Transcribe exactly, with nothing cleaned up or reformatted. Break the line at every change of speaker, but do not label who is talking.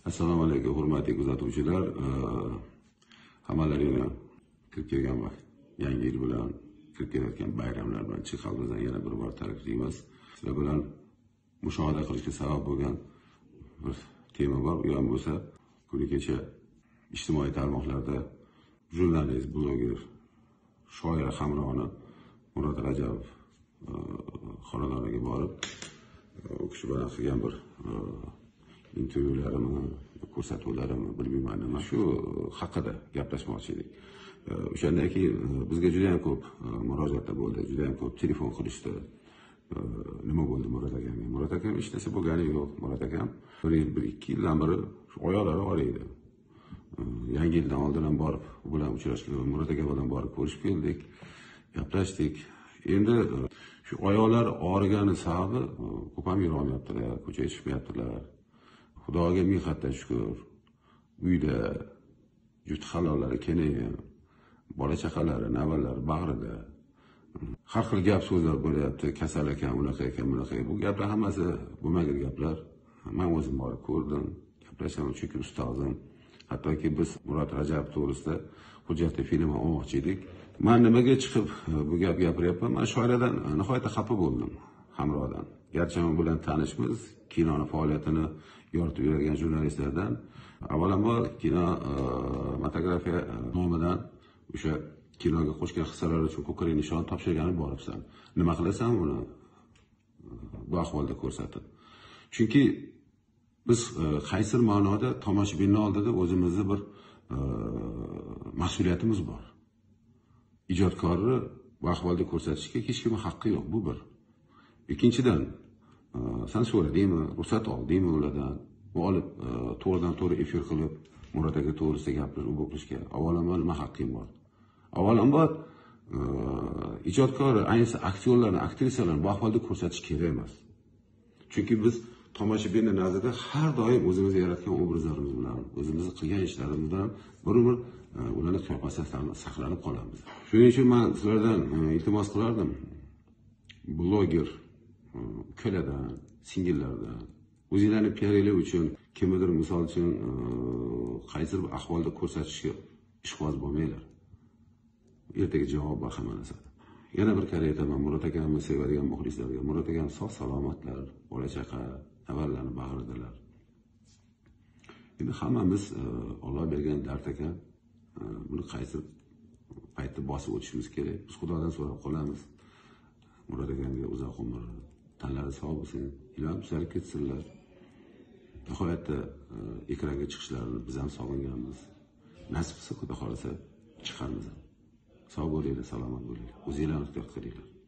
Assalomu alaykum, hurmatli kuzatuvchilar. Hammalaringni kirib kelgan vaqt, yangi yil bilan, kirib kelayotgan bayramlar bilan chin qalbimizdan yana bir bor tabriklaymiz. Sizlar bilan mushohada qilishga sabab bo'lgan bir tema bor. U ham bo'lsa, kuni kecha ijtimoiy tarmoqlarda jurnalist, bloger, shoir hamrohini Murod Rajabov xonadoniga borib, u kishi bilan qilgan bir intervyularimi, ko'rsatuvlarimi bilmayman nima shu haqida gaplashmoqchi edik. O'shandan keyin bizga juda ham ko'p murojaatlar bo'ldi, juda ham ko'p telefon qilishdi. Nima bo'ldi Murod akamga? Murod akam hech narsa bo'lgani yo'q. Murod akam bir yil, bir ikki yildan beri shu oyoqlari og'riydi. Yangi yildan oldin ham borib, u bilan uchrashdik, Murod aka bilan borib ko'rishib keldik, gaplashdik. Endi shu oyoqlar og'rigani sababi ko'p ham yura olmayaptilar, ko'chaga chiqmayaptilar. Xudoga ming qatdan shukr. Uyda juft halollari kenayin, bola chaqalari, navalari bag'rida. Har xil gap so'zlar bo'lyapti, kasal ekan, unaqa ekan, bunaqa. Bu gaplar hammasi bo'lmagan gaplar. Men o'zim borib ko'rdim, gaplashaman chunki ustozim. Hattoki biz Murod Rajabov to'g'risida hujjatli film olmoqchi edik. Men nimaga chiqib bu gap gapiryapman? Men shoiradan nihoyatda xafa bo'ldim, hamrodan. Garchi men bilan tanishmiz, kinoni faoliyatini yoritib yurgan jurnalistlardan. Avvalambor kinematografiya nomidan o'sha kinoga qo'shgan hissalari uchun ko'krak nishon topshirganib boribsan. Nima qilasan buni bu ahvolda ko'rsatib? Chunki biz qaysi ma'noda tomoshabinni oldida o'zimizni bir mas'uliyatimiz bor. Ijodkorni bu ahvolda ko'rsatishga hech kimning haqqi yo'q, bu bir. Ikkinchidan, sen so'radingmi, ruxsat oldingmi ulardan? Bu olib to'g'ridan to'g'ri efir qilib, Murod aka to'g'risida gapirib, u bo'lishga avvalambor nima haqqing bor? Avvalambor ijodkor, ayniqsa aktyorlarni, aktrisalarni bu ahvolda ko'rsatish kerak emas. Chunki biz tomoshabinning nazarida har doim o'zimiz yaratgan obrazlarimiz bilan, o'zimiz qilgan ishlarimiz bilan bir-bir ularning qiyofasidan saqlanib qolamiz. Shuning uchun men sizlardan iltimos qilardim. Bloger ukalardan, singillardan o'zinglarni piarlar uchun kimdir misol uchun qaysi bir ahvolda ko'rsatishga ishqiboz bo'lmanglar. Ertaga javob bor hamma narsada. Yana bir karra aytaman, Murod akamni sevadigan muxlislarga, Murod akam sog' salomatlar, bola chaqa, navallarni bag'ridalar. Endi hammamiz Alloh bergan dard ekan, buni qaysi paytda bosib o'tishimiz kerak. Biz Xudodan so'rab qolamiz. Murod akamga uzoq umr, tanlari sog' bo'lsin, ilm sari ketsinlar. Nihoyatda ekranga chiqishlarini biz ham sog'inganmiz. Nasib qilsa, Xudo xolasa chiqarmiz. Sog' bo'linglar, salomat bo'linglar. O'zinglarni ehtiyot qilinglar.